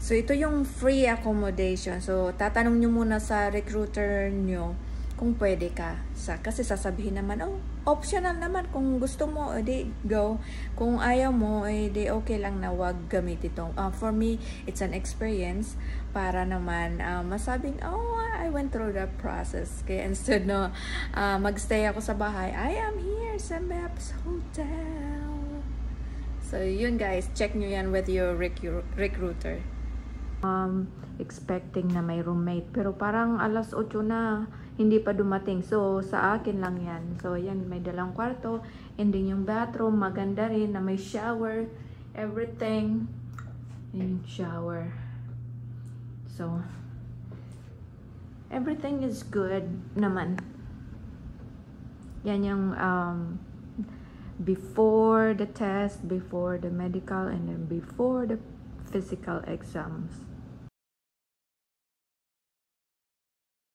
So, ito yung free accommodation. So, tatanong nyo muna sa recruiter nyo kung pwede ka. Kasi sasabihin naman, oh, optional naman. Kung gusto mo, edi go. Kung ayaw mo, edi okay lang na wag gamit itong. For me, it's an experience para naman masabing, oh, I went through the process. Kaya instead no, magstay ako sa bahay, I am here sa MEPS Hotel. So, yun guys, check nyo yan with your recruiter. Expecting na may roommate, pero parang alas 8 na, hindi pa dumating. So, sa akin lang yan. So, yan, may dalang kwarto, and then yung bathroom, maganda rin, na may shower, everything. Yung shower. So, everything is good naman. Yan yung, before the test, before the medical, and then before the physical exams.